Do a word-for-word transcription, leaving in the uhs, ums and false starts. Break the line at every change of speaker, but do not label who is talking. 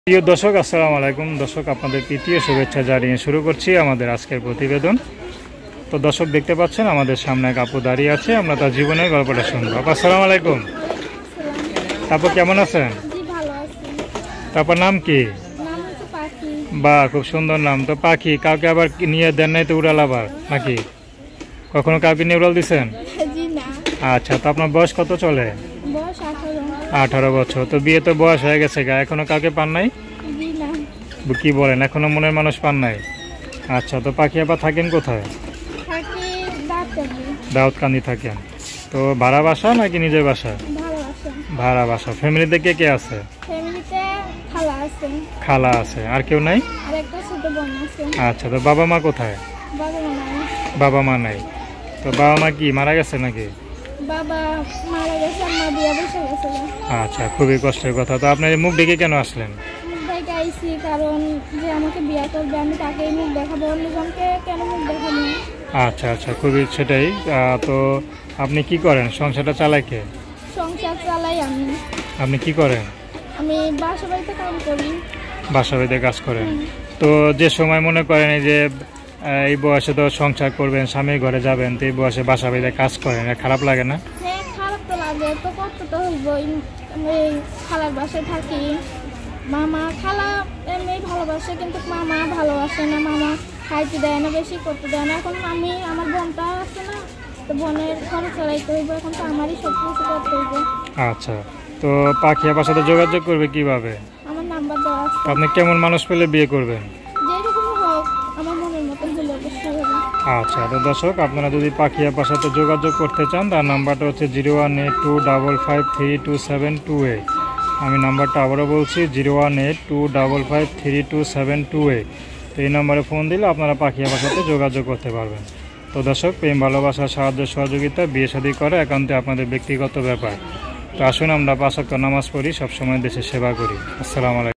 প্রিয় দর্শক, আসসালামু আলাইকুম। দর্শক, আপনাদের তৃতীয় শুভেচ্ছা জানিয়ে শুরু করছি আমাদের আজকের প্রতিবেদন। তো দর্শক, দেখতে পাচ্ছেন আমাদের সামনে এক আপু দাঁড়িয়ে আছে, আমরা তার জীবনের গল্পটা শুনবো। আপু, আসসালামু আলাইকুম। তারপর কেমন আছেন? তারপর নাম কি? বা খুব সুন্দর নাম তো। পাখি কাউকে আবার নিয়ে দেন নাই তো উড়াল আবার নাকি? কখনো কাউকে নিয়ে উড়াল দিচ্ছেন? আচ্ছা, তো আপনার বয়স কত চলে? আঠারো বছর। তো বিয়ে তো বয়স হয়ে গেছে গা, এখনো কাউকে পান নাই? কি বলেন, এখনো মনের মানুষ পান নাই? আচ্ছা, তো পাখি আবার থাকেন কোথায়? দাউদকান্দি থাকেন। তো ভাড়া বাসা নাকি নিজের বাসা? ভাড়া বাসা। ফ্যামিলিতে কে কে আছে? খালা আছে, আর কেউ নাই? আচ্ছা, তো বাবা মা কোথায়? বাবা মা নাই। তো বাবা মা কি মারা গেছে নাকি? আচ্ছা, খুবই কষ্টের কথা। তো আপনার মুখ দেখে কেন আসলেন?
কারণ যে আমাকে বিয়ে করবে আমি তাকেই মুখ দেখাবো, অন্যজনকে কেন মুখ দেখাবো?
আচ্ছা আচ্ছা, খুবই সেটাই। তো আপনি কি করেন? সংসারটা চালায় কে?
সংসার চালাই আমি।
আপনি কি করেন?
আমি বাসা বাড়িতে কাজ করি।
বাসা বাড়িতে কাজ করেন। তো যে সময় মনে করেন এই যে এই বয়সে তো সংসার করবেন, স্বামীর ঘরে যাবেন, তো এই বয়সে বাসা বাড়িতে কাজ করেন, খারাপ লাগে না?
হ্যাঁ, খারাপ তো লাগে, তো করতে তো হইবই। আমি খালার বাসায় থাকি, মামা খালা এমনি ভালোবাসে, কিন্তু মামা ভালোবাসে না। মামা খাইতে দেয় না, বেশি করতে দেয় না। এখন আমি আমার বোনটা আছে না, তো বোনের খরচ চড়াইতে হইব, এখন তো আমারই সব কিছু করতে হইব।
আচ্ছা, তো পাখি আপনার সাথে যোগাযোগ করবে কিভাবে?
আমার নাম্বার দেওয়া আছে।
আপনি কেমন মানুষ পেলে বিয়ে করবেন?
যেরকম হোক, আমার মনের মতো হলে অবশ্যই হবে।
আচ্ছা, তো দর্শক, আপনারা যদি পাখি আপার সাথে যোগাযোগ করতে চান, তার নাম্বারটা হচ্ছে zero one eight two double five three two seven two eight. আমি নাম্বারটা আবারও বলছি, zero one eight two double five three two seven two eight. তো এই নাম্বারে ফোন দিলে আপনারা পাখি আপার সাথে যোগাযোগ করতে পারবেন। তো দর্শক, প্রেম ভালোবাসা, সাহায্য সহযোগিতা, বিয়ে শাদী করা একান্তে আপনাদের ব্যক্তিগত ব্যাপার। তো আসুন আমরা পাঁচ ওয়াক্ত নামাজ পড়ি, সবসময় দেশের সেবা করি। আসসালামু আলাইকুম।